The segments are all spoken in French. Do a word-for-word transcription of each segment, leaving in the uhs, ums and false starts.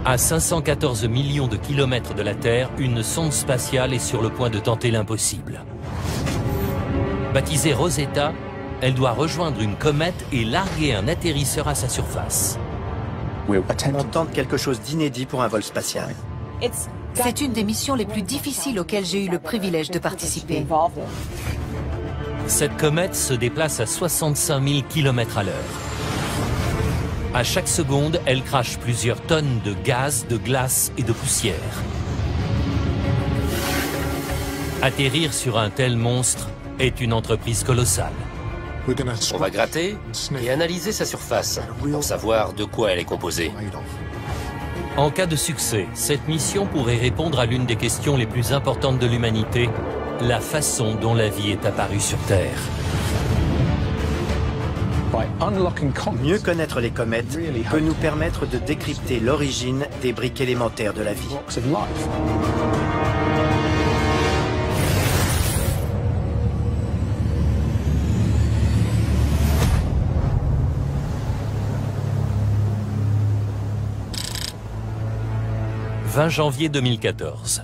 À cinq cent quatorze millions de kilomètres de la Terre, une sonde spatiale est sur le point de tenter l'impossible. Baptisée Rosetta, elle doit rejoindre une comète et larguer un atterrisseur à sa surface. On tente quelque chose d'inédit pour un vol spatial. C'est une des missions les plus difficiles auxquelles j'ai eu le privilège de participer. Cette comète se déplace à soixante-cinq mille kilomètres à l'heure. À chaque seconde, elle crache plusieurs tonnes de gaz, de glace et de poussière. Atterrir sur un tel monstre est une entreprise colossale. On va gratter et analyser sa surface pour savoir de quoi elle est composée. En cas de succès, cette mission pourrait répondre à l'une des questions les plus importantes de l'humanité, la façon dont la vie est apparue sur Terre. Mieux connaître les comètes peut nous permettre de décrypter l'origine des briques élémentaires de la vie. vingt janvier deux mille quatorze.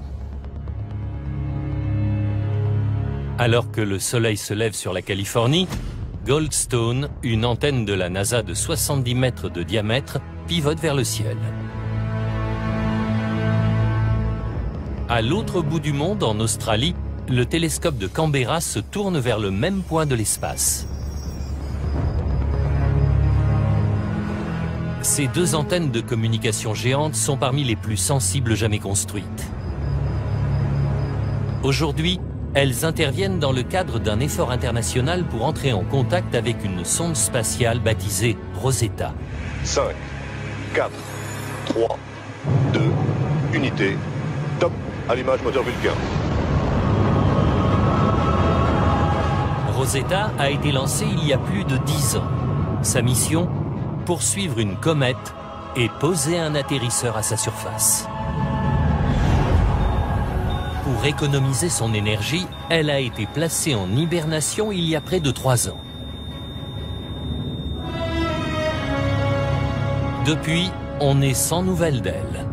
Alors que le soleil se lève sur la Californie, Goldstone, une antenne de la NASA de soixante-dix mètres de diamètre, pivote vers le ciel. À l'autre bout du monde, en Australie, le télescope de Canberra se tourne vers le même point de l'espace. Ces deux antennes de communication géantes sont parmi les plus sensibles jamais construites. Aujourd'hui, elles interviennent dans le cadre d'un effort international pour entrer en contact avec une sonde spatiale baptisée Rosetta. cinq, quatre, trois, deux, unité, top, allumage moteur Vulcain. Rosetta a été lancée il y a plus de dix ans. Sa mission ? Poursuivre une comète et poser un atterrisseur à sa surface. Pour économiser son énergie, elle a été placée en hibernation il y a près de trois ans. Depuis, on est sans nouvelles d'elle.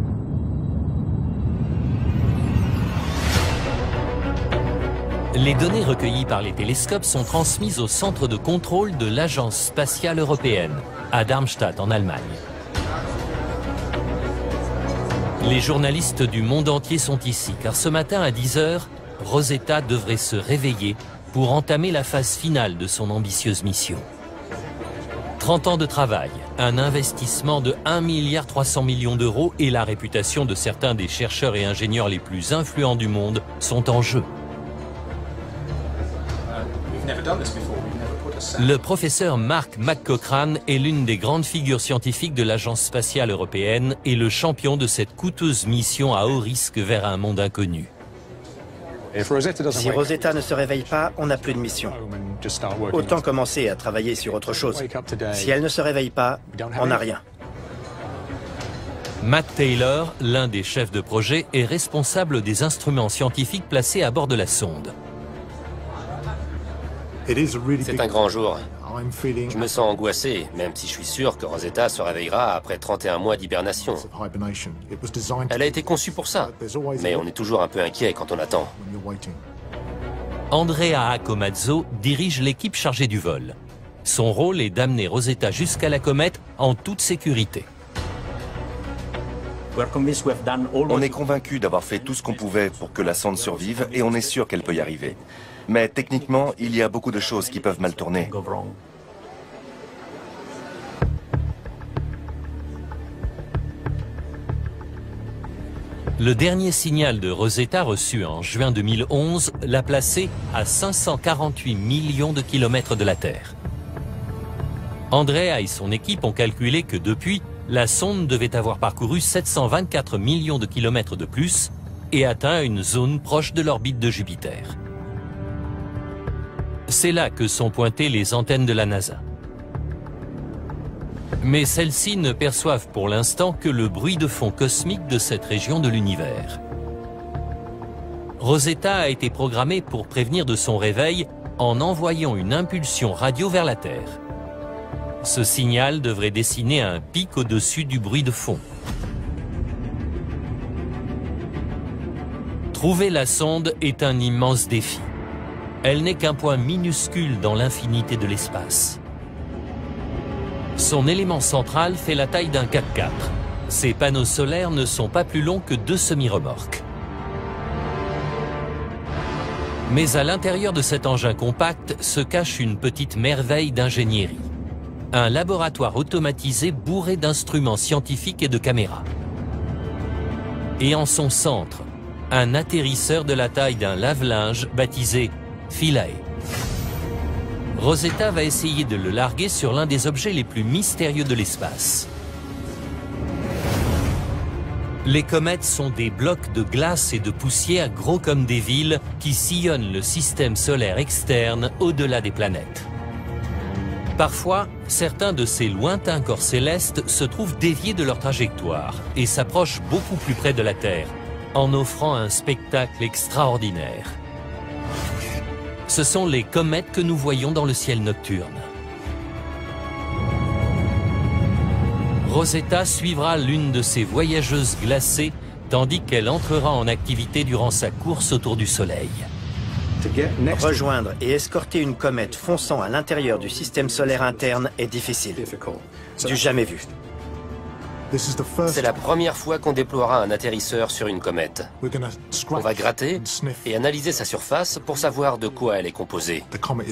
Les données recueillies par les télescopes sont transmises au centre de contrôle de l'Agence spatiale européenne, à Darmstadt, en Allemagne. Les journalistes du monde entier sont ici, car ce matin à dix heures, Rosetta devrait se réveiller pour entamer la phase finale de son ambitieuse mission. trente ans de travail, un investissement de un milliard trois cents millions d'euros et la réputation de certains des chercheurs et ingénieurs les plus influents du monde sont en jeu. Le professeur Mark McCaughrean est l'une des grandes figures scientifiques de l'Agence spatiale européenne et le champion de cette coûteuse mission à haut risque vers un monde inconnu. Si Rosetta ne se réveille pas, on n'a plus de mission. Autant commencer à travailler sur autre chose. Si elle ne se réveille pas, on n'a rien. Matt Taylor, l'un des chefs de projet, est responsable des instruments scientifiques placés à bord de la sonde. C'est un grand jour. Je me sens angoissé, même si je suis sûr que Rosetta se réveillera après trente et un mois d'hibernation. Elle a été conçue pour ça, mais on est toujours un peu inquiet quand on attend. Andrea Accomazzo dirige l'équipe chargée du vol. Son rôle est d'amener Rosetta jusqu'à la comète en toute sécurité. On est convaincu d'avoir fait tout ce qu'on pouvait pour que la sonde survive et on est sûr qu'elle peut y arriver. Mais techniquement, il y a beaucoup de choses qui peuvent mal tourner. Le dernier signal de Rosetta reçu en juin deux mille onze l'a placé à cinq cent quarante-huit millions de kilomètres de la Terre. Andrea et son équipe ont calculé que depuis, la sonde devait avoir parcouru sept cent vingt-quatre millions de kilomètres de plus et atteint une zone proche de l'orbite de Jupiter. C'est là que sont pointées les antennes de la NASA. Mais celles-ci ne perçoivent pour l'instant que le bruit de fond cosmique de cette région de l'univers. Rosetta a été programmée pour prévenir de son réveil en envoyant une impulsion radio vers la Terre. Ce signal devrait dessiner un pic au-dessus du bruit de fond. Trouver la sonde est un immense défi. Elle n'est qu'un point minuscule dans l'infinité de l'espace. Son élément central fait la taille d'un quatre-quatre. Ses panneaux solaires ne sont pas plus longs que deux semi-remorques. Mais à l'intérieur de cet engin compact se cache une petite merveille d'ingénierie. Un laboratoire automatisé bourré d'instruments scientifiques et de caméras. Et en son centre, un atterrisseur de la taille d'un lave-linge baptisé Philae. Rosetta va essayer de le larguer sur l'un des objets les plus mystérieux de l'espace. Les comètes sont des blocs de glace et de poussière gros comme des villes qui sillonnent le système solaire externe au-delà des planètes. Parfois, certains de ces lointains corps célestes se trouvent déviés de leur trajectoire et s'approchent beaucoup plus près de la Terre, en offrant un spectacle extraordinaire. Ce sont les comètes que nous voyons dans le ciel nocturne. Rosetta suivra l'une de ces voyageuses glacées tandis qu'elle entrera en activité durant sa course autour du Soleil. Rejoindre et escorter une comète fonçant à l'intérieur du système solaire interne est difficile. Du jamais vu. C'est la première fois qu'on déploiera un atterrisseur sur une comète. On va gratter et analyser sa surface pour savoir de quoi elle est composée.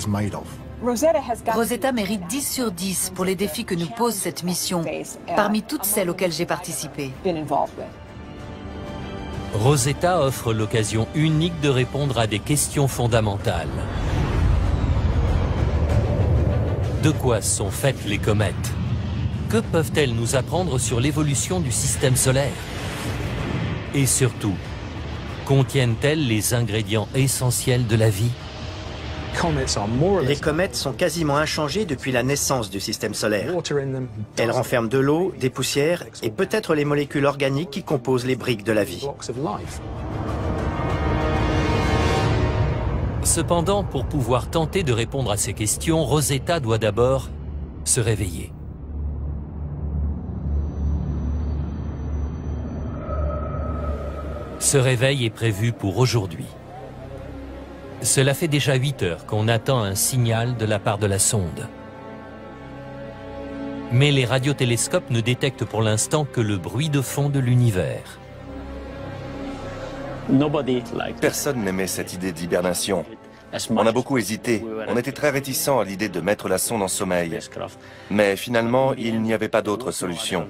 Rosetta mérite dix sur dix pour les défis que nous pose cette mission, parmi toutes celles auxquelles j'ai participé. Rosetta offre l'occasion unique de répondre à des questions fondamentales. De quoi sont faites les comètes? Que peuvent-elles nous apprendre sur l'évolution du système solaire? Et surtout, contiennent-elles les ingrédients essentiels de la vie? Les comètes sont quasiment inchangées depuis la naissance du système solaire. Elles renferment de l'eau, des poussières et peut-être les molécules organiques qui composent les briques de la vie. Cependant, pour pouvoir tenter de répondre à ces questions, Rosetta doit d'abord se réveiller. Ce réveil est prévu pour aujourd'hui. Cela fait déjà huit heures qu'on attend un signal de la part de la sonde. Mais les radiotélescopes ne détectent pour l'instant que le bruit de fond de l'univers. Personne n'aimait cette idée d'hibernation. On a beaucoup hésité. On était très réticents à l'idée de mettre la sonde en sommeil. Mais finalement, il n'y avait pas d'autre solution.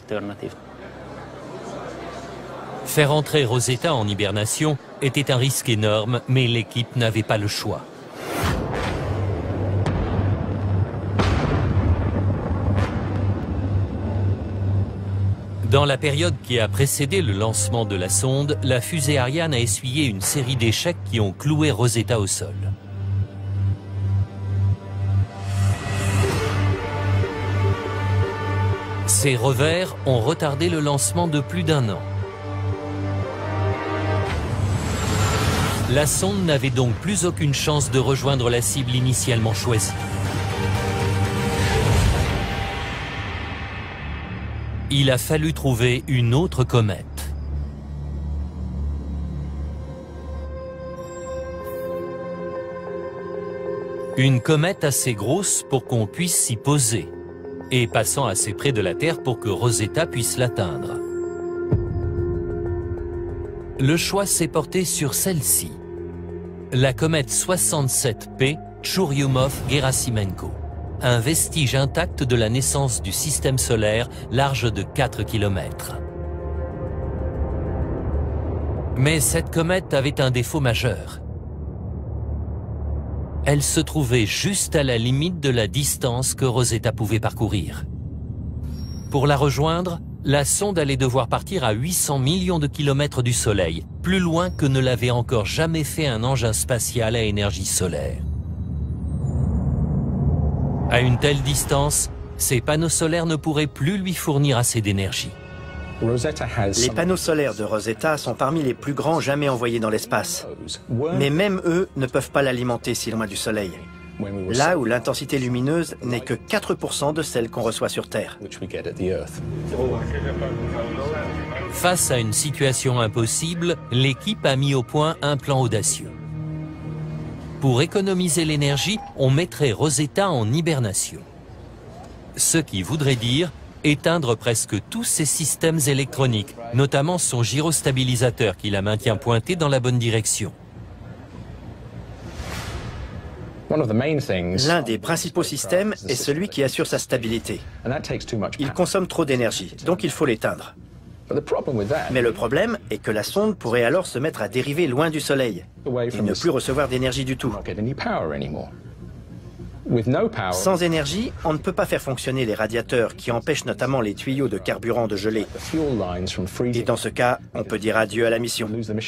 Faire entrer Rosetta en hibernation était un risque énorme, mais l'équipe n'avait pas le choix. Dans la période qui a précédé le lancement de la sonde, la fusée Ariane a essuyé une série d'échecs qui ont cloué Rosetta au sol. Ces revers ont retardé le lancement de plus d'un an. La sonde n'avait donc plus aucune chance de rejoindre la cible initialement choisie. Il a fallu trouver une autre comète. Une comète assez grosse pour qu'on puisse s'y poser, et passant assez près de la Terre pour que Rosetta puisse l'atteindre. Le choix s'est porté sur celle-ci, la comète soixante-sept P Churyumov-Gerasimenko, un vestige intact de la naissance du système solaire large de quatre kilomètres. Mais cette comète avait un défaut majeur. Elle se trouvait juste à la limite de la distance que Rosetta pouvait parcourir. Pour la rejoindre, la sonde allait devoir partir à huit cents millions de kilomètres du Soleil, plus loin que ne l'avait encore jamais fait un engin spatial à énergie solaire. À une telle distance, ces panneaux solaires ne pourraient plus lui fournir assez d'énergie. Les panneaux solaires de Rosetta sont parmi les plus grands jamais envoyés dans l'espace. Mais même eux ne peuvent pas l'alimenter si loin du Soleil. Là où l'intensité lumineuse n'est que quatre pour cent de celle qu'on reçoit sur Terre. Face à une situation impossible, l'équipe a mis au point un plan audacieux. Pour économiser l'énergie, on mettrait Rosetta en hibernation. Ce qui voudrait dire éteindre presque tous ses systèmes électroniques, notamment son gyrostabilisateur qui la maintient pointée dans la bonne direction. L'un des principaux systèmes est celui qui assure sa stabilité. Il consomme trop d'énergie, donc il faut l'éteindre. Mais le problème est que la sonde pourrait alors se mettre à dériver loin du Soleil et ne plus recevoir d'énergie du tout. Sans énergie, on ne peut pas faire fonctionner les radiateurs qui empêchent notamment les tuyaux de carburant de geler. Et dans ce cas, on peut dire adieu à la mission.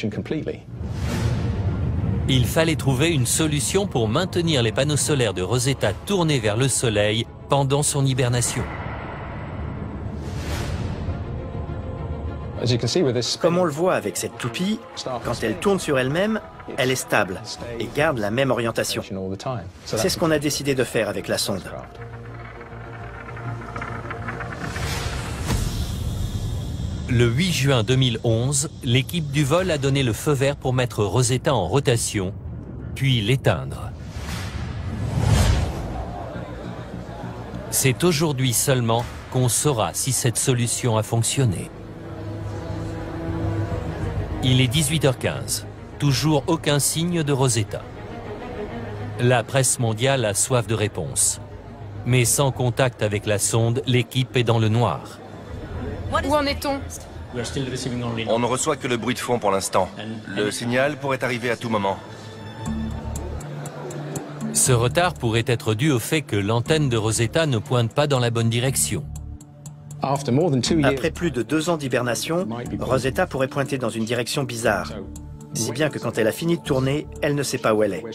Il fallait trouver une solution pour maintenir les panneaux solaires de Rosetta tournés vers le Soleil pendant son hibernation. Comme on le voit avec cette toupie, quand elle tourne sur elle-même, elle est stable et garde la même orientation. C'est ce qu'on a décidé de faire avec la sonde. Le huit juin deux mille onze, l'équipe du vol a donné le feu vert pour mettre Rosetta en rotation, puis l'éteindre. C'est aujourd'hui seulement qu'on saura si cette solution a fonctionné. Il est dix-huit heures quinze, toujours aucun signe de Rosetta. La presse mondiale a soif de réponses. Mais sans contact avec la sonde, l'équipe est dans le noir. Où en est-on? On ne reçoit que le bruit de fond pour l'instant. Le signal pourrait arriver à tout moment. Ce retard pourrait être dû au fait que l'antenne de Rosetta ne pointe pas dans la bonne direction. Après plus de deux ans d'hibernation, Rosetta pourrait pointer dans une direction bizarre, si bien que quand elle a fini de tourner, elle ne sait pas où elle est.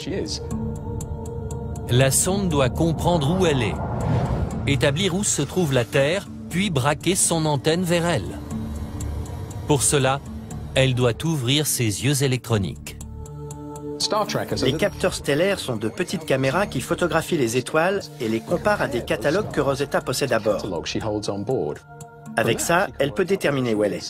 La sonde doit comprendre où elle est, établir où se trouve la Terre, puis braquer son antenne vers elle. Pour cela, elle doit ouvrir ses yeux électroniques. Les capteurs stellaires sont de petites caméras qui photographient les étoiles et les comparent à des catalogues que Rosetta possède à bord. Avec ça, elle peut déterminer où elle est.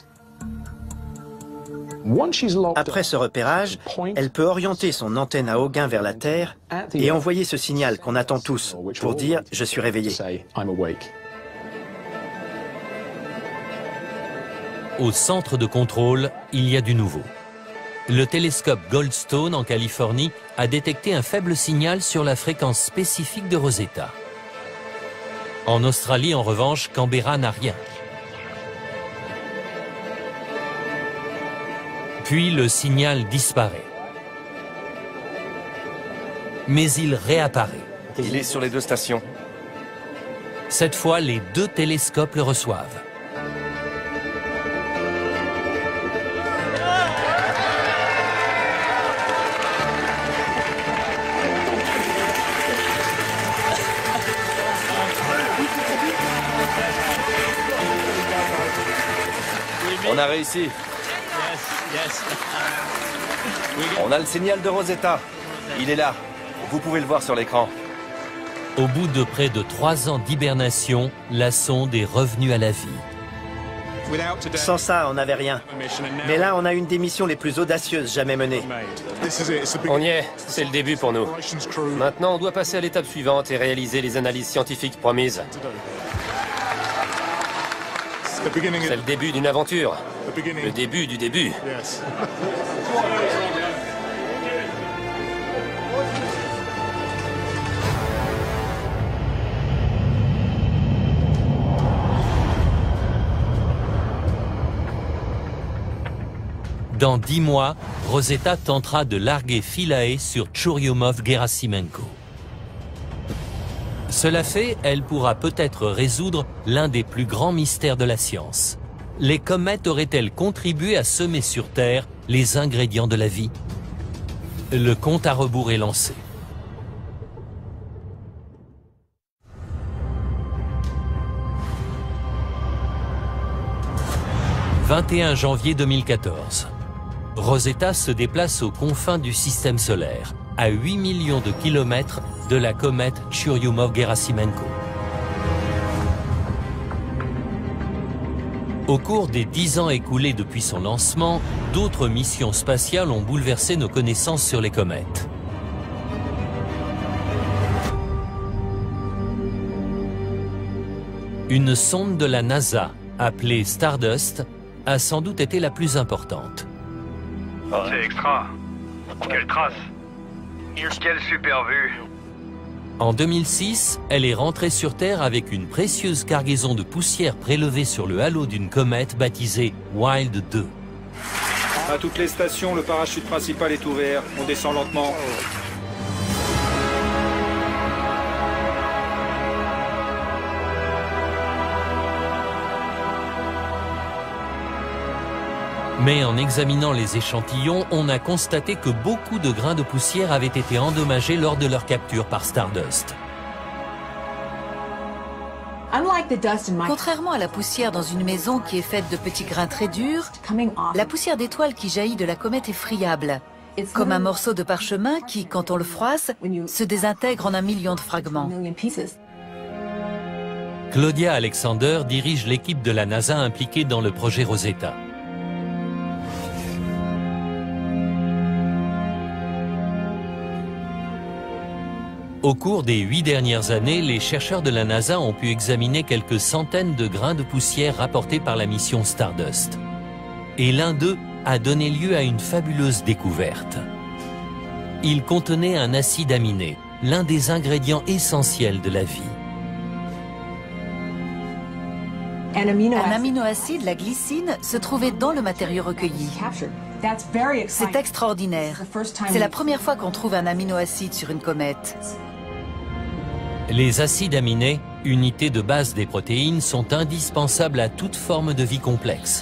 Après ce repérage, elle peut orienter son antenne à Augain vers la Terre et envoyer ce signal qu'on attend tous pour dire « je suis réveillé ». Au centre de contrôle, il y a du nouveau. Le télescope Goldstone en Californie a détecté un faible signal sur la fréquence spécifique de Rosetta. En Australie, en revanche, Canberra n'a rien. Puis le signal disparaît. Mais il réapparaît. Il est sur les deux stations. Cette fois, les deux télescopes le reçoivent. On a réussi. On a le signal de Rosetta. Il est là. Vous pouvez le voir sur l'écran. Au bout de près de trois ans d'hibernation, la sonde est revenue à la vie. Sans ça, on n'avait rien. Mais là, on a une des missions les plus audacieuses jamais menées. On y est. C'est le début pour nous. Maintenant, on doit passer à l'étape suivante et réaliser les analyses scientifiques promises. C'est le début d'une aventure. Le début du début. Dans dix mois, Rosetta tentera de larguer Philae sur Churyumov-Gerasimenko. Cela fait, elle pourra peut-être résoudre l'un des plus grands mystères de la science. Les comètes auraient-elles contribué à semer sur Terre les ingrédients de la vie? Le compte à rebours est lancé. vingt et un janvier deux mille quatorze. Rosetta se déplace aux confins du système solaire, à huit millions de kilomètres de la comète Churyumov-Gerasimenko. Au cours des dix ans écoulés depuis son lancement, d'autres missions spatiales ont bouleversé nos connaissances sur les comètes. Une sonde de la NASA, appelée Stardust, a sans doute été la plus importante. C'est extra. Quelle trace. Quelle super vue. En deux mille six, elle est rentrée sur Terre avec une précieuse cargaison de poussière prélevée sur le halo d'une comète baptisée Wild deux. À toutes les stations, le parachute principal est ouvert. On descend lentement. Mais en examinant les échantillons, on a constaté que beaucoup de grains de poussière avaient été endommagés lors de leur capture par Stardust. Contrairement à la poussière dans une maison qui est faite de petits grains très durs, la poussière d'étoiles qui jaillit de la comète est friable, comme un morceau de parchemin qui, quand on le froisse, se désintègre en un million de fragments. Claudia Alexander dirige l'équipe de la NASA impliquée dans le projet Rosetta. Au cours des huit dernières années, les chercheurs de la NASA ont pu examiner quelques centaines de grains de poussière rapportés par la mission Stardust. Et l'un d'eux a donné lieu à une fabuleuse découverte. Il contenait un acide aminé, l'un des ingrédients essentiels de la vie. Un aminoacide, la glycine, se trouvait dans le matériau recueilli. C'est extraordinaire. C'est la première fois qu'on trouve un aminoacide sur une comète. Les acides aminés, unités de base des protéines, sont indispensables à toute forme de vie complexe.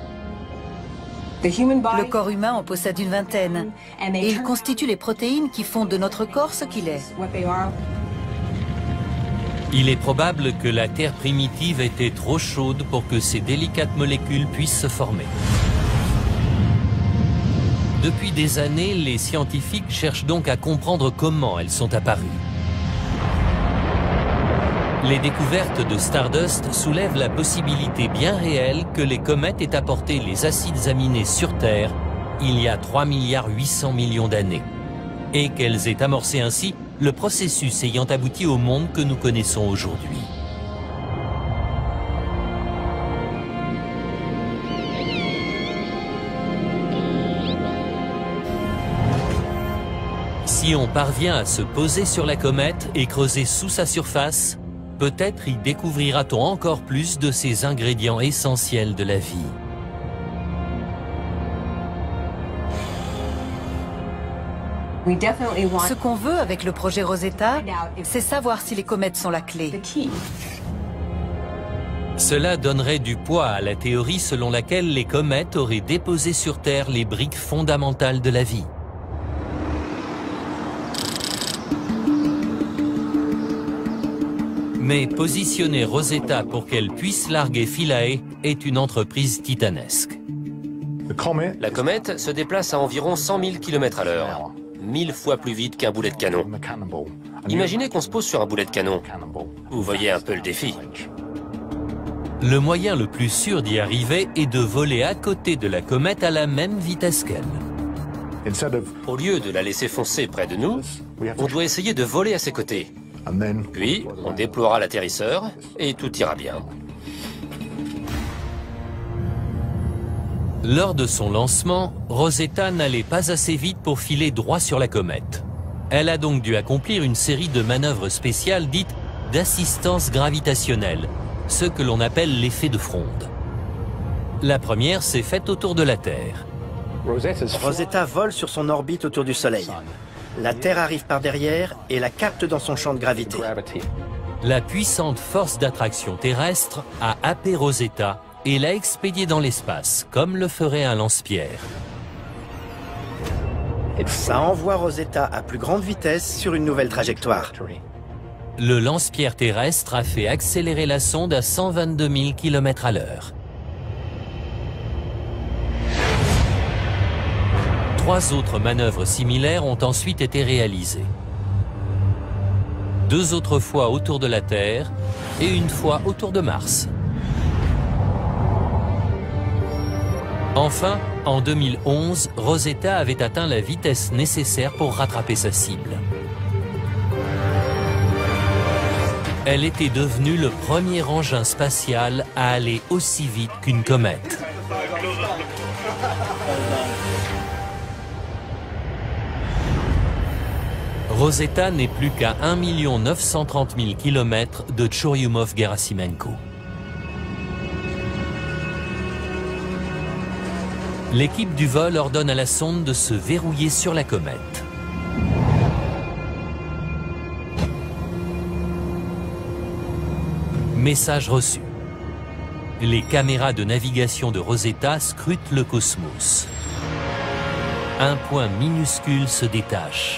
Le corps humain en possède une vingtaine, et ils constituent les protéines qui font de notre corps ce qu'il est. Il est probable que la Terre primitive était trop chaude pour que ces délicates molécules puissent se former. Depuis des années, les scientifiques cherchent donc à comprendre comment elles sont apparues. Les découvertes de Stardust soulèvent la possibilité bien réelle que les comètes aient apporté les acides aminés sur Terre il y a trois milliards huit cents millions d'années, et qu'elles aient amorcé ainsi le processus ayant abouti au monde que nous connaissons aujourd'hui. Si on parvient à se poser sur la comète et creuser sous sa surface, peut-être y découvrira-t-on encore plus de ces ingrédients essentiels de la vie. Ce qu'on veut avec le projet Rosetta, c'est savoir si les comètes sont la clé. Cela donnerait du poids à la théorie selon laquelle les comètes auraient déposé sur Terre les briques fondamentales de la vie. Mais positionner Rosetta pour qu'elle puisse larguer Philae est une entreprise titanesque. La comète se déplace à environ cent mille kilomètres à l'heure, mille fois plus vite qu'un boulet de canon. Imaginez qu'on se pose sur un boulet de canon. Vous voyez un peu le défi. Le moyen le plus sûr d'y arriver est de voler à côté de la comète à la même vitesse qu'elle. Au lieu de la laisser foncer près de nous, on doit essayer de voler à ses côtés. Puis, on déploiera l'atterrisseur et tout ira bien. Lors de son lancement, Rosetta n'allait pas assez vite pour filer droit sur la comète. Elle a donc dû accomplir une série de manœuvres spéciales dites d'assistance gravitationnelle, ce que l'on appelle l'effet de fronde. La première s'est faite autour de la Terre. Rosetta vole sur son orbite autour du Soleil. La Terre arrive par derrière et la capte dans son champ de gravité. La puissante force d'attraction terrestre a happé Rosetta et l'a expédiée dans l'espace, comme le ferait un lance-pierre. Ça envoie Rosetta à plus grande vitesse sur une nouvelle trajectoire. Le lance-pierre terrestre a fait accélérer la sonde à cent vingt-deux mille kilomètres à l'heure. Trois autres manœuvres similaires ont ensuite été réalisées. Deux autres fois autour de la Terre et une fois autour de Mars. Enfin, en deux mille onze, Rosetta avait atteint la vitesse nécessaire pour rattraper sa cible. Elle était devenue le premier engin spatial à aller aussi vite qu'une comète. Rosetta n'est plus qu'à un million neuf cent trente mille kilomètres de Churyumov-Gerasimenko. L'équipe du vol ordonne à la sonde de se verrouiller sur la comète. Message reçu. Les caméras de navigation de Rosetta scrutent le cosmos. Un point minuscule se détache.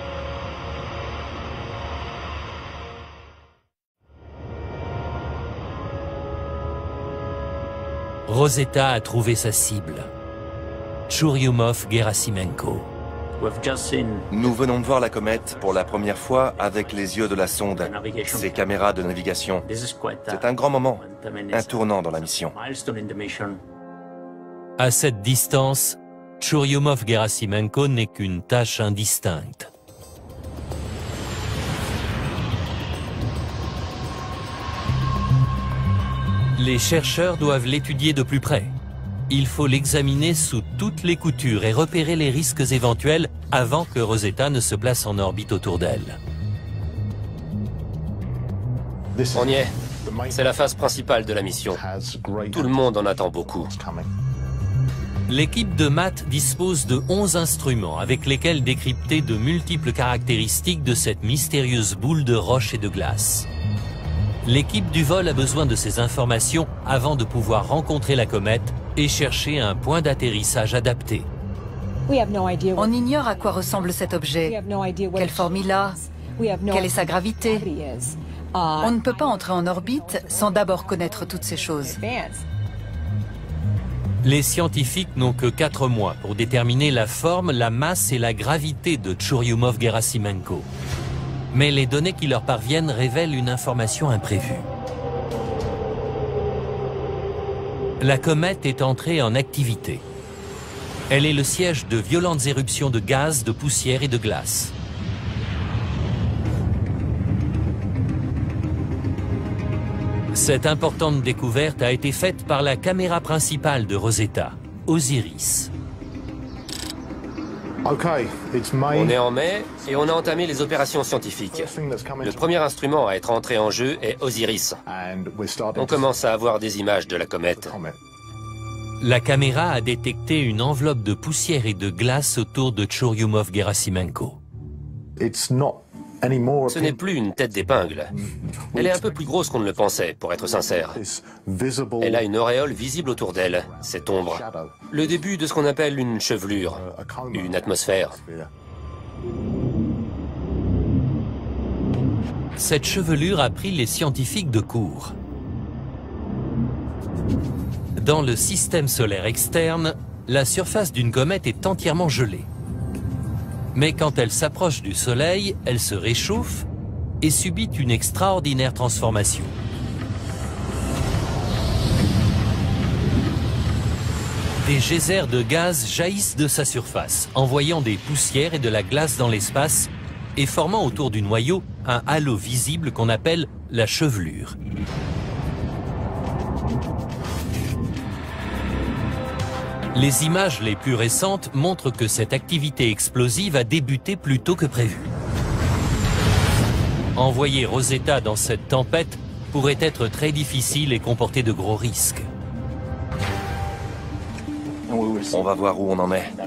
Rosetta a trouvé sa cible. Churyumov-Gerasimenko. Nous venons de voir la comète pour la première fois avec les yeux de la sonde, ses caméras de navigation. C'est un grand moment, un tournant dans la mission. À cette distance, Churyumov-Gerasimenko n'est qu'une tache indistincte. Les chercheurs doivent l'étudier de plus près. Il faut l'examiner sous toutes les coutures et repérer les risques éventuels avant que Rosetta ne se place en orbite autour d'elle. On y est. C'est la phase principale de la mission. Tout le monde en attend beaucoup. L'équipe de maths dispose de onze instruments avec lesquels décrypter de multiples caractéristiques de cette mystérieuse boule de roche et de glace. L'équipe du vol a besoin de ces informations avant de pouvoir rencontrer la comète et chercher un point d'atterrissage adapté. On ignore à quoi ressemble cet objet, quelle forme il a, quelle est sa gravité. On ne peut pas entrer en orbite sans d'abord connaître toutes ces choses. Les scientifiques n'ont que quatre mois pour déterminer la forme, la masse et la gravité de Churyumov-Gerasimenko. Mais les données qui leur parviennent révèlent une information imprévue. La comète est entrée en activité. Elle est le siège de violentes éruptions de gaz, de poussière et de glace. Cette importante découverte a été faite par la caméra principale de Rosetta, Osiris. On est en mai et on a entamé les opérations scientifiques. Le premier instrument à être entré en jeu est Osiris. On commence à avoir des images de la comète. La caméra a détecté une enveloppe de poussière et de glace autour de Churyumov-Gerasimenko. Ce n'est plus une tête d'épingle. Elle est un peu plus grosse qu'on ne le pensait, pour être sincère. Elle a une auréole visible autour d'elle, cette ombre. Le début de ce qu'on appelle une chevelure, une atmosphère. Cette chevelure a pris les scientifiques de court. Dans le système solaire externe, la surface d'une comète est entièrement gelée. Mais quand elle s'approche du Soleil, elle se réchauffe et subit une extraordinaire transformation. Des geysers de gaz jaillissent de sa surface, envoyant des poussières et de la glace dans l'espace et formant autour du noyau un halo visible qu'on appelle la chevelure. Les images les plus récentes montrent que cette activité explosive a débuté plus tôt que prévu. Envoyer Rosetta dans cette tempête pourrait être très difficile et comporter de gros risques. On va voir où on en est.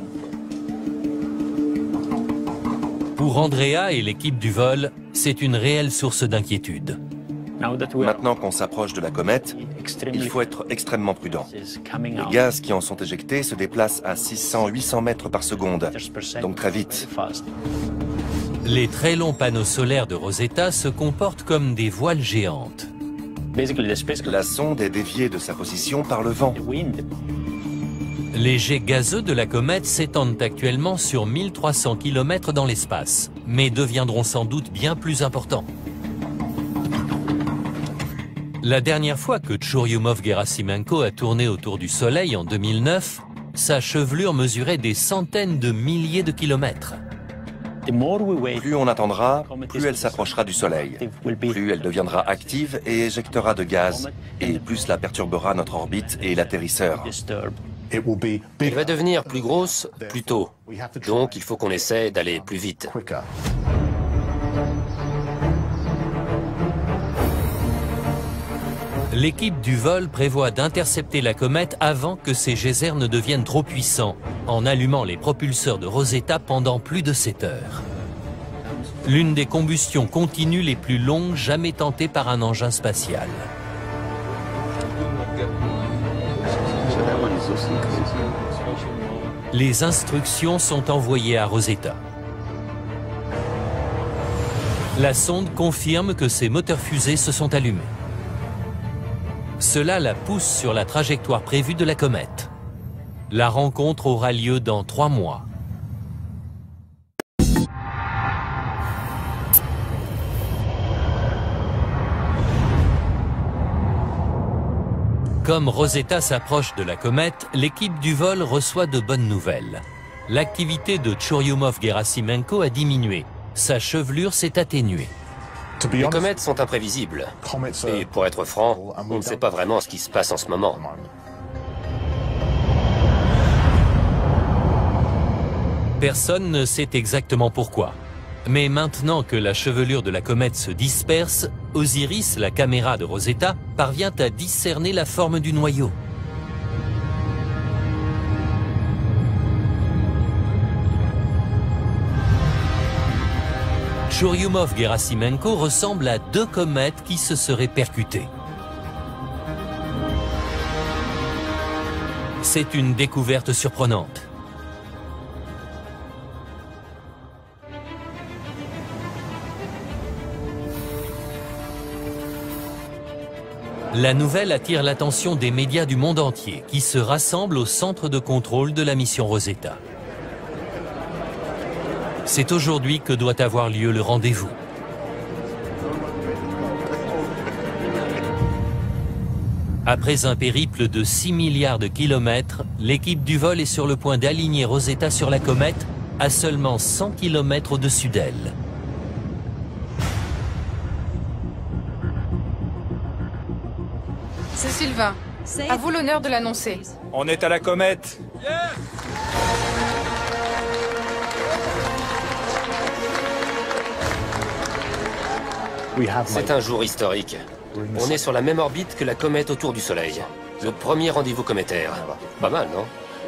Pour Andrea et l'équipe du vol, c'est une réelle source d'inquiétude. Maintenant qu'on s'approche de la comète, il faut être extrêmement prudent. Les gaz qui en sont éjectés se déplacent à six cents à huit cents mètres par seconde, donc très vite. Les très longs panneaux solaires de Rosetta se comportent comme des voiles géantes. La sonde est déviée de sa position par le vent. Les jets gazeux de la comète s'étendent actuellement sur mille trois cents kilomètres dans l'espace, mais deviendront sans doute bien plus importants. La dernière fois que Churyumov-Gerasimenko a tourné autour du Soleil en deux mille neuf, sa chevelure mesurait des centaines de milliers de kilomètres. Plus on attendra, plus elle s'approchera du Soleil. Plus elle deviendra active et éjectera de gaz, et plus la perturbera notre orbite et l'atterrisseur. Elle va devenir plus grosse plus tôt, donc il faut qu'on essaie d'aller plus vite. L'équipe du vol prévoit d'intercepter la comète avant que ses geysers ne deviennent trop puissants, en allumant les propulseurs de Rosetta pendant plus de sept heures. L'une des combustions continues les plus longues jamais tentées par un engin spatial. Les instructions sont envoyées à Rosetta. La sonde confirme que ses moteurs fusées se sont allumés. Cela la pousse sur la trajectoire prévue de la comète. La rencontre aura lieu dans trois mois. Comme Rosetta s'approche de la comète, l'équipe du vol reçoit de bonnes nouvelles. L'activité de Churyumov-Gerasimenko a diminué. Sa chevelure s'est atténuée. Les comètes sont imprévisibles. Et pour être franc, on ne sait pas vraiment ce qui se passe en ce moment. Personne ne sait exactement pourquoi. Mais maintenant que la chevelure de la comète se disperse, Osiris, la caméra de Rosetta, parvient à discerner la forme du noyau. Churyumov-Gerasimenko ressemble à deux comètes qui se seraient percutées. C'est une découverte surprenante. La nouvelle attire l'attention des médias du monde entier qui se rassemblent au centre de contrôle de la mission Rosetta. C'est aujourd'hui que doit avoir lieu le rendez-vous. Après un périple de six milliards de kilomètres, l'équipe du vol est sur le point d'aligner Rosetta sur la comète à seulement cent kilomètres au-dessus d'elle. C'est Sylvain. À vous l'honneur de l'annoncer. On est à la comète. C'est un jour historique. On est sur la même orbite que la comète autour du Soleil. Le premier rendez-vous cométaire. Pas mal, non?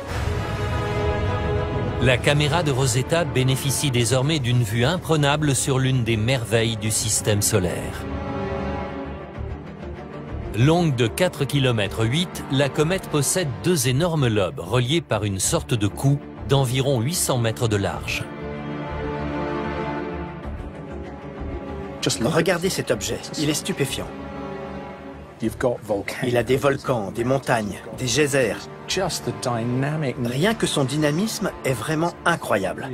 La caméra de Rosetta bénéficie désormais d'une vue imprenable sur l'une des merveilles du système solaire. Longue de quatre virgule huit kilomètres, la comète possède deux énormes lobes reliés par une sorte de cou d'environ huit cents mètres de large. Regardez cet objet, il est stupéfiant. Il a des volcans, des montagnes, des geysers. Rien que son dynamisme est vraiment incroyable.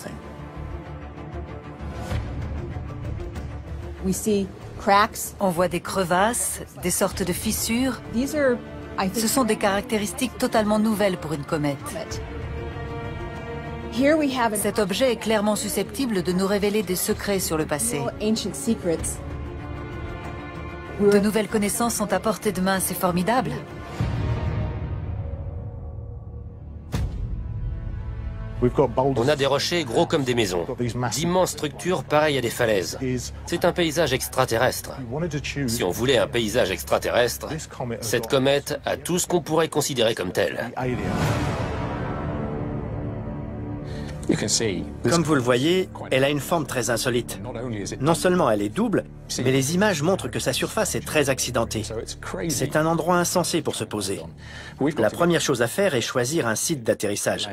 On voit des crevasses, des sortes de fissures. Ce sont des caractéristiques totalement nouvelles pour une comète. Cet objet est clairement susceptible de nous révéler des secrets sur le passé. De nouvelles connaissances sont à portée de main, c'est formidable. On a des rochers gros comme des maisons, d'immenses structures pareilles à des falaises. C'est un paysage extraterrestre. Si on voulait un paysage extraterrestre, cette comète a tout ce qu'on pourrait considérer comme tel. Comme vous le voyez, elle a une forme très insolite. Non seulement elle est double, mais les images montrent que sa surface est très accidentée. C'est un endroit insensé pour se poser. La première chose à faire est choisir un site d'atterrissage.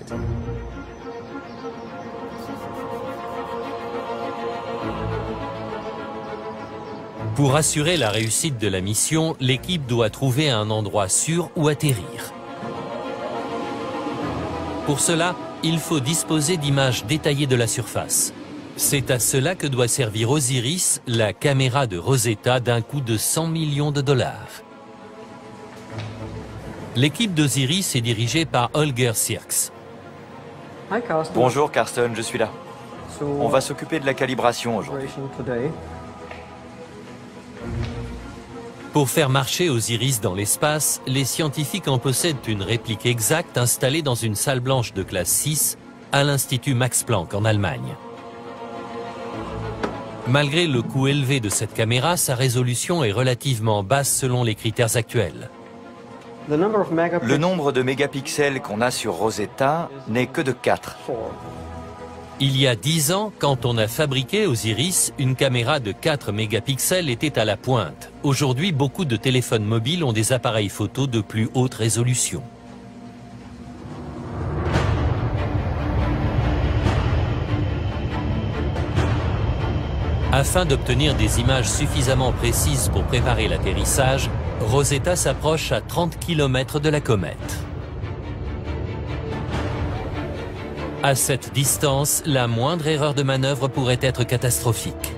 Pour assurer la réussite de la mission, l'équipe doit trouver un endroit sûr où atterrir. Pour cela, il faut disposer d'images détaillées de la surface. C'est à cela que doit servir Osiris, la caméra de Rosetta d'un coût de cent millions de dollars. L'équipe d'Osiris est dirigée par Holger Sirks. Bonjour Carsten, je suis là. On va s'occuper de la calibration aujourd'hui. Pour faire marcher Osiris dans l'espace, les scientifiques en possèdent une réplique exacte installée dans une salle blanche de classe six à l'Institut Max Planck en Allemagne. Malgré le coût élevé de cette caméra, sa résolution est relativement basse selon les critères actuels. Le nombre de mégapixels qu'on a sur Rosetta n'est que de quatre. Il y a dix ans, quand on a fabriqué Osiris, une caméra de quatre mégapixels était à la pointe. Aujourd'hui, beaucoup de téléphones mobiles ont des appareils photo de plus haute résolution. Afin d'obtenir des images suffisamment précises pour préparer l'atterrissage, Rosetta s'approche à trente kilomètres de la comète. À cette distance, la moindre erreur de manœuvre pourrait être catastrophique.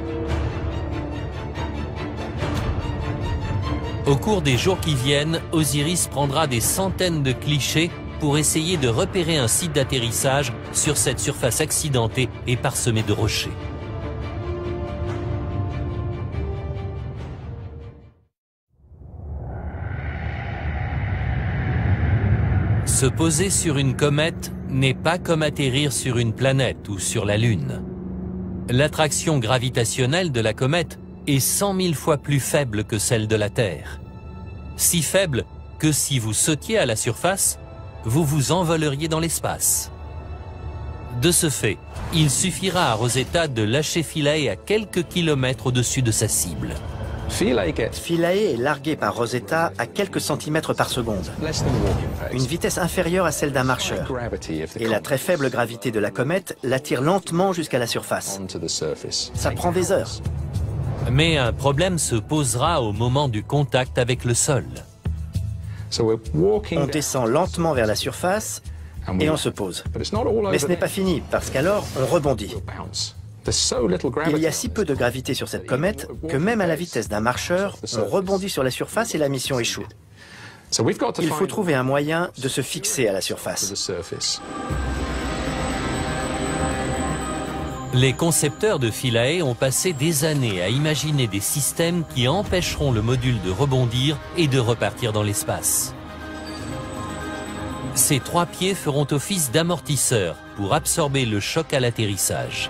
Au cours des jours qui viennent, Osiris prendra des centaines de clichés pour essayer de repérer un site d'atterrissage sur cette surface accidentée et parsemée de rochers. Se poser sur une comète n'est pas comme atterrir sur une planète ou sur la Lune. L'attraction gravitationnelle de la comète est cent mille fois plus faible que celle de la Terre. Si faible que si vous sautiez à la surface, vous vous envoleriez dans l'espace. De ce fait, il suffira à Rosetta de lâcher Philae à quelques kilomètres au-dessus de sa cible. Philae est largué par Rosetta à quelques centimètres par seconde, une vitesse inférieure à celle d'un marcheur. Et la très faible gravité de la comète l'attire lentement jusqu'à la surface. Ça prend des heures. Mais un problème se posera au moment du contact avec le sol. On descend lentement vers la surface et on se pose. Mais ce n'est pas fini, parce qu'alors on rebondit. Il y a si peu de gravité sur cette comète que même à la vitesse d'un marcheur, on rebondit sur la surface et la mission échoue. Il faut trouver un moyen de se fixer à la surface. Les concepteurs de Philae ont passé des années à imaginer des systèmes qui empêcheront le module de rebondir et de repartir dans l'espace. Ces trois pieds feront office d'amortisseurs pour absorber le choc à l'atterrissage.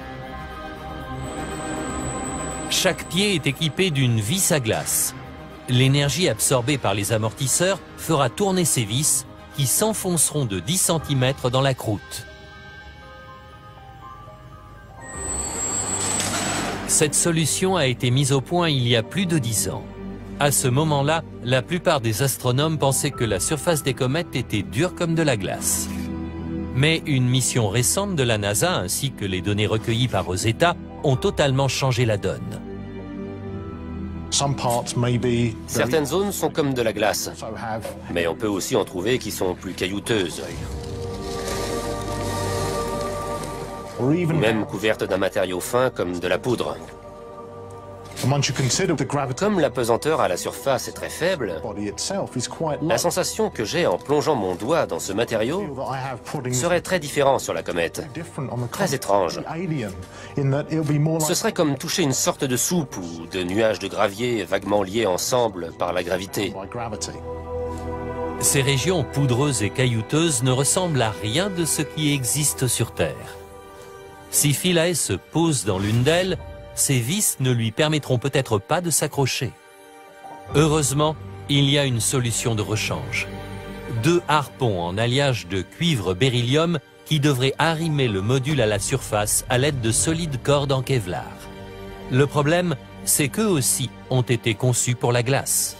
Chaque pied est équipé d'une vis à glace. L'énergie absorbée par les amortisseurs fera tourner ces vis qui s'enfonceront de dix centimètres dans la croûte. Cette solution a été mise au point il y a plus de dix ans. À ce moment-là, la plupart des astronomes pensaient que la surface des comètes était dure comme de la glace. Mais une mission récente de la NASA ainsi que les données recueillies par Rosetta ont totalement changé la donne. Certaines zones sont comme de la glace, mais on peut aussi en trouver qui sont plus caillouteuses, ou même couvertes d'un matériau fin comme de la poudre. Comme la pesanteur à la surface est très faible, la sensation que j'ai en plongeant mon doigt dans ce matériau serait très différente sur la comète. Très étrange. Ce serait comme toucher une sorte de soupe ou de nuages de gravier vaguement liés ensemble par la gravité. Ces régions poudreuses et caillouteuses ne ressemblent à rien de ce qui existe sur Terre. Si Philae se pose dans l'une d'elles, ces vis ne lui permettront peut-être pas de s'accrocher. Heureusement, il y a une solution de rechange. Deux harpons en alliage de cuivre beryllium qui devraient arrimer le module à la surface à l'aide de solides cordes en Kevlar. Le problème, c'est qu'eux aussi ont été conçus pour la glace.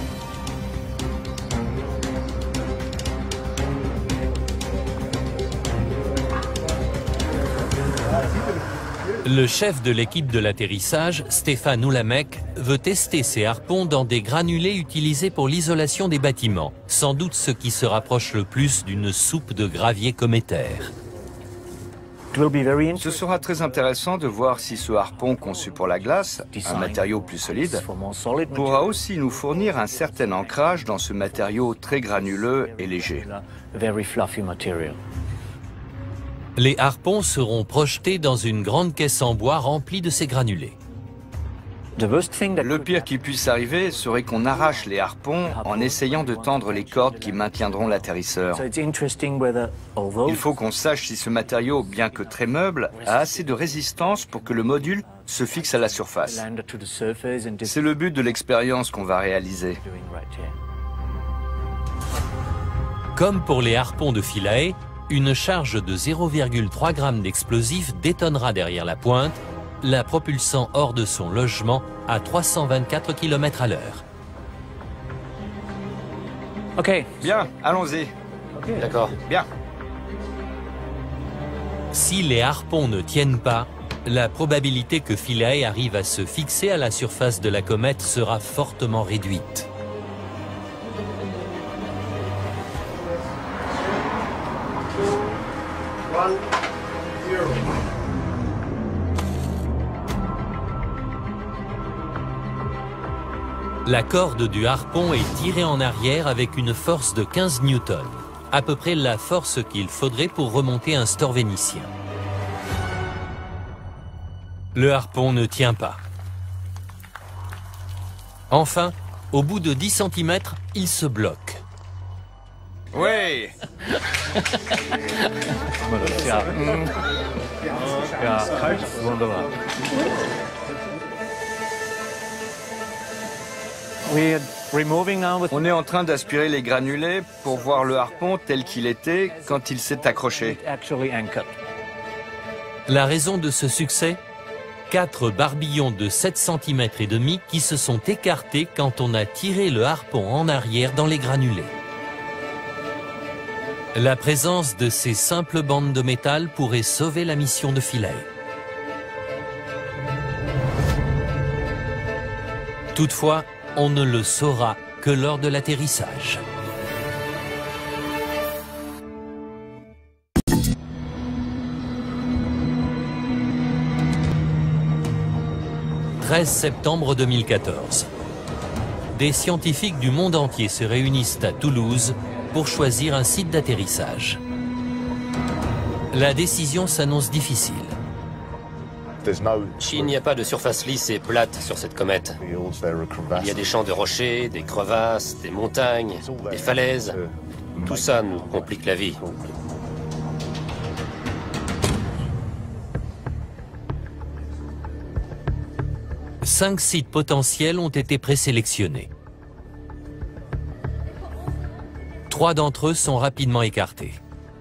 Le chef de l'équipe de l'atterrissage, Stéphane Oulamek, veut tester ces harpons dans des granulés utilisés pour l'isolation des bâtiments, sans doute ce qui se rapproche le plus d'une soupe de gravier cométaire. Ce sera très intéressant de voir si ce harpon conçu pour la glace, un matériau plus solide, pourra aussi nous fournir un certain ancrage dans ce matériau très granuleux et léger. Les harpons seront projetés dans une grande caisse en bois remplie de ces granulés. Le pire qui puisse arriver serait qu'on arrache les harpons en essayant de tendre les cordes qui maintiendront l'atterrisseur. Il faut qu'on sache si ce matériau, bien que très meuble, a assez de résistance pour que le module se fixe à la surface. C'est le but de l'expérience qu'on va réaliser. Comme pour les harpons de Philae, une charge de zéro virgule trois grammes d'explosifs détonnera derrière la pointe, la propulsant hors de son logement à trois cent vingt-quatre kilomètres à l'heure. Ok, bien, allons-y. Okay. D'accord. Bien. Si les harpons ne tiennent pas, la probabilité que Philae arrive à se fixer à la surface de la comète sera fortement réduite. One, zero. La corde du harpon est tirée en arrière avec une force de quinze newtons, à peu près la force qu'il faudrait pour remonter un store vénitien. Le harpon ne tient pas. Enfin, au bout de dix centimètres, il se bloque. Oui. On est en train d'aspirer les granulés pour voir le harpon tel qu'il était quand il s'est accroché. La raison de ce succès? Quatre barbillons de sept centimètres et demi qui se sont écartés quand on a tiré le harpon en arrière dans les granulés. La présence de ces simples bandes de métal pourrait sauver la mission de Philae. Toutefois, on ne le saura que lors de l'atterrissage. treize septembre deux mille quatorze. Des scientifiques du monde entier se réunissent à Toulouse pour choisir un site d'atterrissage. La décision s'annonce difficile. Il n'y a pas de surface lisse et plate sur cette comète. Il y a des champs de rochers, des crevasses, des montagnes, des falaises. Tout ça nous complique la vie. Cinq sites potentiels ont été présélectionnés. Trois d'entre eux sont rapidement écartés.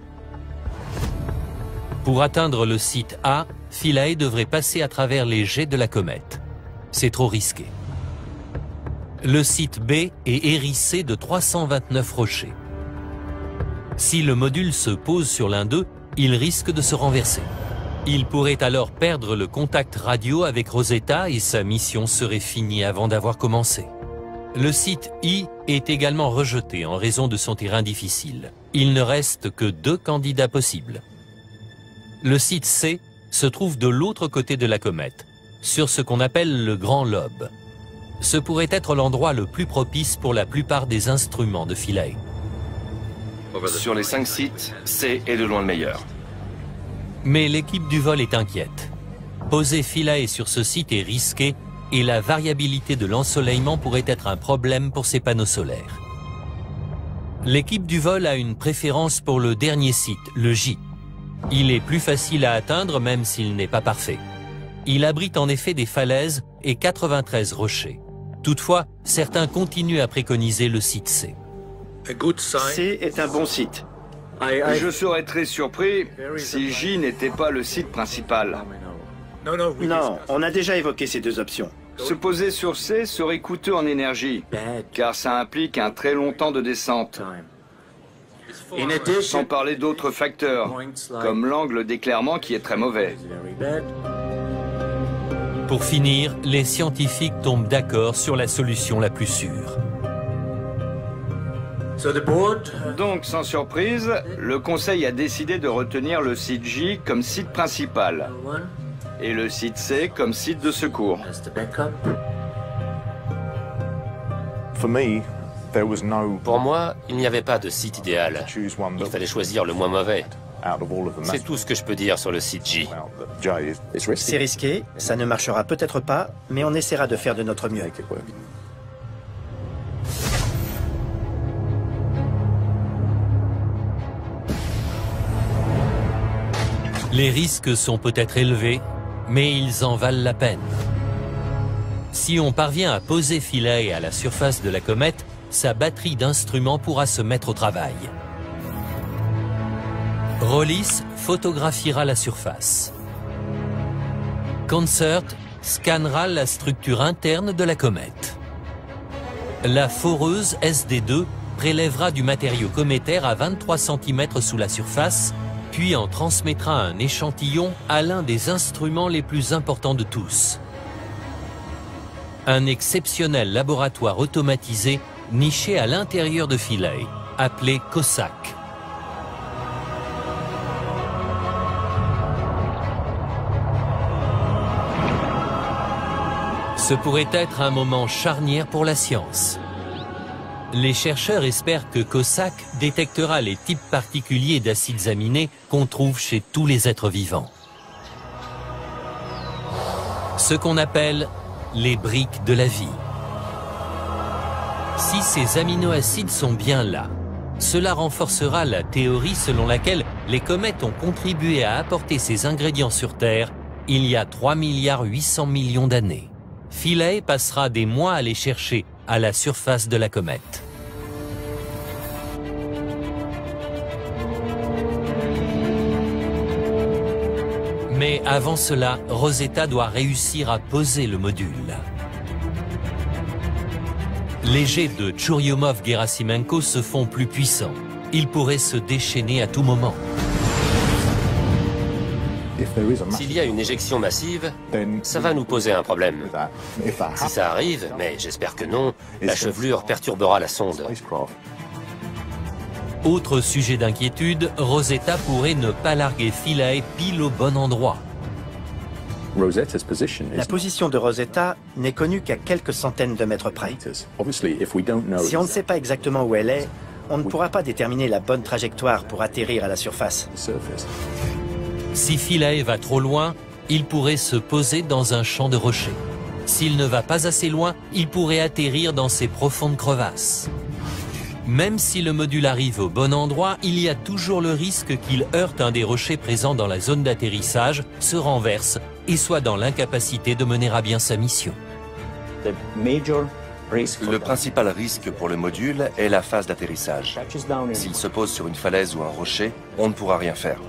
Pour atteindre le site A, Philae devrait passer à travers les jets de la comète. C'est trop risqué. Le site B est hérissé de trois cent vingt-neuf rochers. Si le module se pose sur l'un d'eux, il risque de se renverser. Il pourrait alors perdre le contact radio avec Rosetta et sa mission serait finie avant d'avoir commencé. Le site I est également rejeté en raison de son terrain difficile. Il ne reste que deux candidats possibles. Le site C se trouve de l'autre côté de la comète, sur ce qu'on appelle le Grand Lobe. Ce pourrait être l'endroit le plus propice pour la plupart des instruments de Philae. Sur les cinq sites, C est de loin le meilleur. Mais l'équipe du vol est inquiète. Poser Philae sur ce site est risqué et la variabilité de l'ensoleillement pourrait être un problème pour ces panneaux solaires. L'équipe du vol a une préférence pour le dernier site, le J. Il est plus facile à atteindre même s'il n'est pas parfait. Il abrite en effet des falaises et quatre-vingt-treize rochers. Toutefois, certains continuent à préconiser le site C. C est un bon site. Je serais très surpris si J n'était pas le site principal. Non, on a déjà évoqué ces deux options. Se poser sur C serait coûteux en énergie, car ça implique un très long temps de descente. Sans parler d'autres facteurs, comme l'angle d'éclairement qui est très mauvais. Pour finir, les scientifiques tombent d'accord sur la solution la plus sûre. Donc, sans surprise, le Conseil a décidé de retenir le site J comme site principal et le site C comme site de secours. Pour moi, il n'y avait pas de site idéal. Il fallait choisir le moins mauvais. C'est tout ce que je peux dire sur le site J. C'est risqué, ça ne marchera peut-être pas, mais on essaiera de faire de notre mieux. Les risques sont peut-être élevés, mais ils en valent la peine. Si on parvient à poser Philae à la surface de la comète, sa batterie d'instruments pourra se mettre au travail. Rollis photographiera la surface. Concert scannera la structure interne de la comète. La foreuse S D deux prélèvera du matériau cométaire à vingt-trois centimètres sous la surface, puis en transmettra un échantillon à l'un des instruments les plus importants de tous. Un exceptionnel laboratoire automatisé niché à l'intérieur de Philae, appelé COSAC. Ce pourrait être un moment charnière pour la science. Les chercheurs espèrent que COSAC détectera les types particuliers d'acides aminés qu'on trouve chez tous les êtres vivants. Ce qu'on appelle les briques de la vie. Si ces aminoacides sont bien là, cela renforcera la théorie selon laquelle les comètes ont contribué à apporter ces ingrédients sur Terre il y a trois milliards huit cents millions d'années. Philae passera des mois à les chercher à la surface de la comète. Mais avant cela, Rosetta doit réussir à poser le module. Les jets de Churyumov-Gerasimenko se font plus puissants. Ils pourraient se déchaîner à tout moment. S'il y a une éjection massive, ça va nous poser un problème. Si ça arrive, mais j'espère que non, la chevelure perturbera la sonde. Autre sujet d'inquiétude, Rosetta pourrait ne pas larguer Philae pile au bon endroit. La position de Rosetta n'est connue qu'à quelques centaines de mètres près. Si on ne sait pas exactement où elle est, on ne pourra pas déterminer la bonne trajectoire pour atterrir à la surface. Si Philae va trop loin, il pourrait se poser dans un champ de rochers. S'il ne va pas assez loin, il pourrait atterrir dans ces profondes crevasses. Même si le module arrive au bon endroit, il y a toujours le risque qu'il heurte un des rochers présents dans la zone d'atterrissage, se renverse et soit dans l'incapacité de mener à bien sa mission. Le principal risque pour le module est la phase d'atterrissage. S'il se pose sur une falaise ou un rocher, on ne pourra rien faire.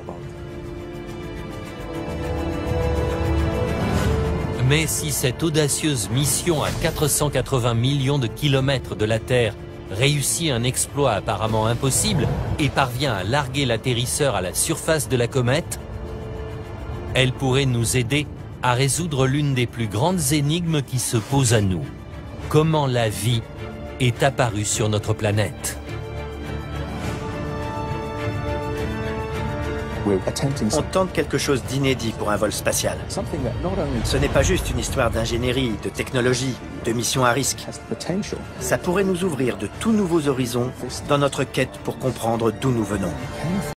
Mais si cette audacieuse mission à quatre cent quatre-vingts millions de kilomètres de la Terre réussit un exploit apparemment impossible et parvient à larguer l'atterrisseur à la surface de la comète, elle pourrait nous aider à résoudre l'une des plus grandes énigmes qui se posent à nous. Comment la vie est apparue sur notre planète? On tente quelque chose d'inédit pour un vol spatial. Ce n'est pas juste une histoire d'ingénierie, de technologie, de mission à risque. Ça pourrait nous ouvrir de tout nouveaux horizons dans notre quête pour comprendre d'où nous venons.